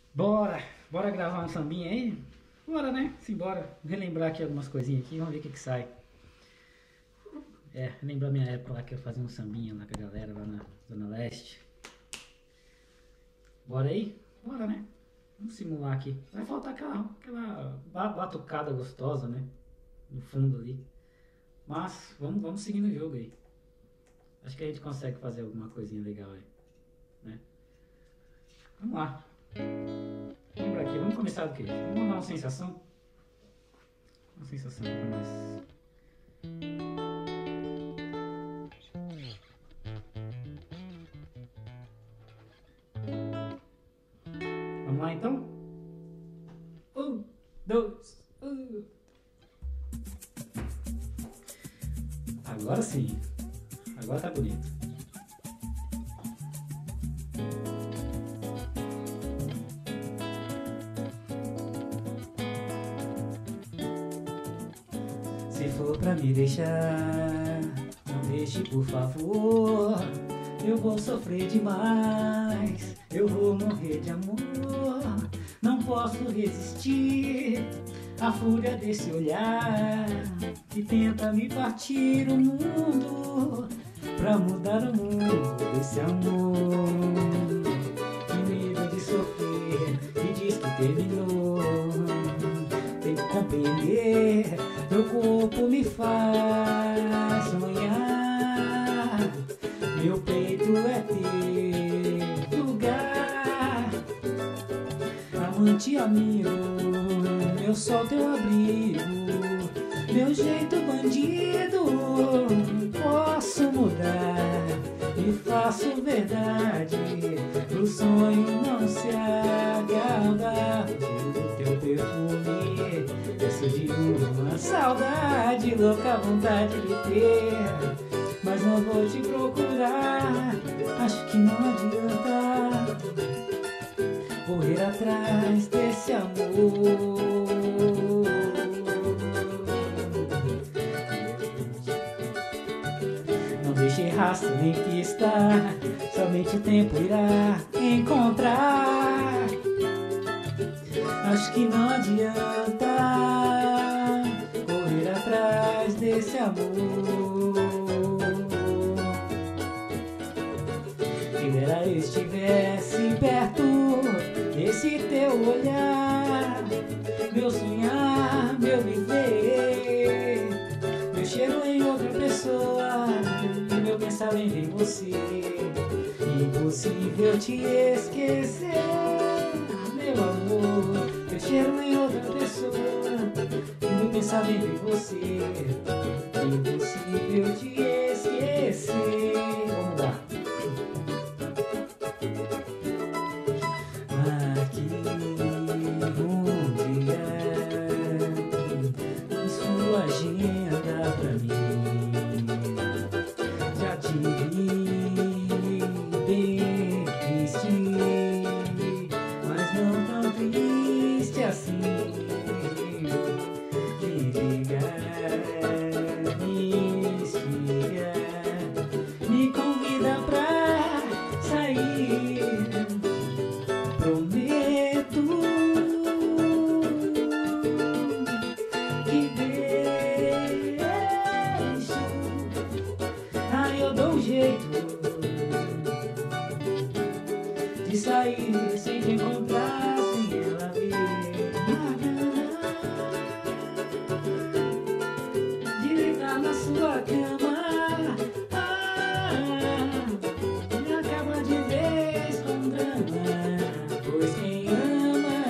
Bora! Bora gravar um sambinha aí? Bora, né? Simbora. Relembrar aqui algumas coisinhas aqui, vamos ver o que que sai. Lembrar minha época lá que eu fazia um sambinha lá com a galera lá na Zona Leste. Bora aí? Bora, né? Vamos simular aqui. Vai faltar aquela batucada gostosa, né? No fundo ali. Mas vamos seguindo o jogo aí. Acho que a gente consegue fazer alguma coisinha legal aí, né? Vamos lá. Lembra aqui, vamos começar do quê? Vamos dar uma sensação? Uma sensação pra nós. Vamos lá então? Dois. Agora sim. Agora tá bonito. Se for pra me deixar, não deixe por favor. Eu vou sofrer demais, eu vou morrer de amor. Não posso resistir à fúria desse olhar que tenta me partir o mundo pra mudar o mundo desse amor. Que medo de sofrer, me diz que terminou. Tem que compreender, meu corpo me faz sonhar. Meu peito é teu lugar, amante amigo, meu sol teu abrigo, meu jeito bandido. Posso mudar e faço verdade, pro sonho não se agarra. Do teu perfume, peço de uma saudade, louca vontade de ter. Mas não vou te procurar, acho que não adianta correr atrás desse amor. Não deixe rastro nem pista, somente o tempo irá encontrar. Acho que não adianta correr atrás desse amor. Quem dera eu estivesse perto desse teu olhar, meu sonhar, meu viver, meu cheiro em outra pessoa e meu pensamento em você. Impossível te esquecer, meu amor, meu cheiro em outra pessoa e meu pensamento em você. Impossível te esquecer. Vamos lá. Aqui um dia em sua agenda pra mim. Já te vi bem triste, mas não tão triste assim. Me ligar, me instiga, me convida pra sair. Prometo que deixo, eu dou um jeito de sair sem te encontrar, sem ela ver. De deitar na sua cama, me acaba de vez com drama. Pois quem ama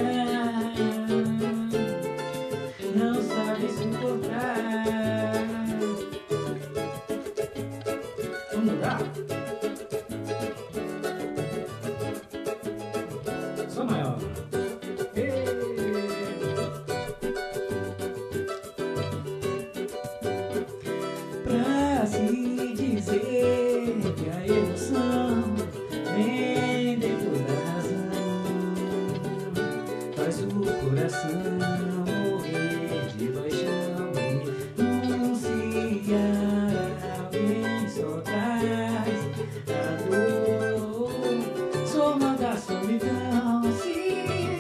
não sabe suportar. Vamos lá? Só maior. Pra se dizer que a emoção vem depois da razão, faz o coração morrer de paixão e anunciar alguém só traz a dor, soma da solidão. Se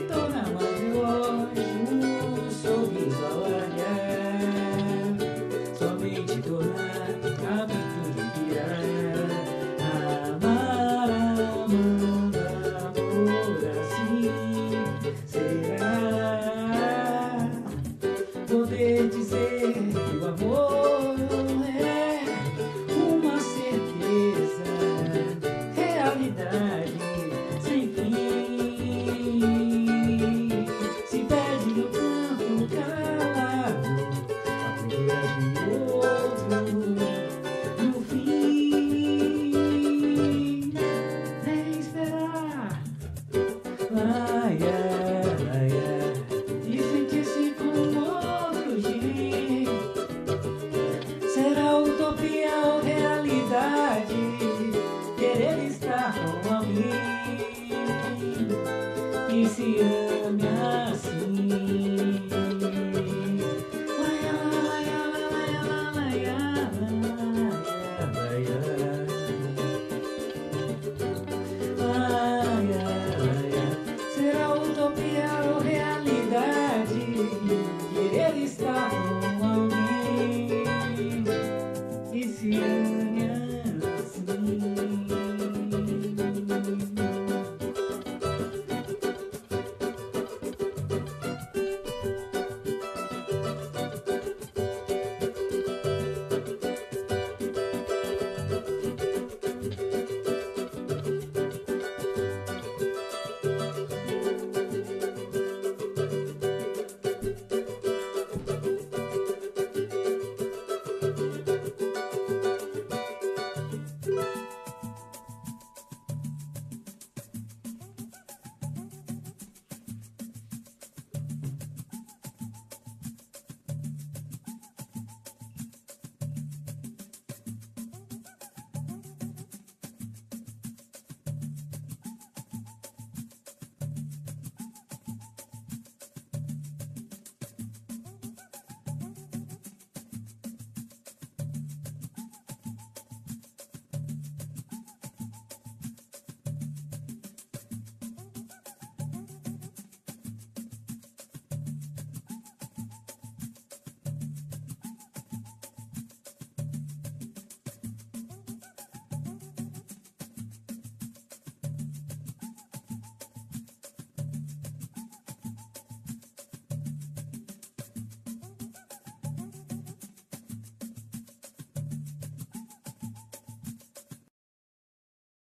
iniciando.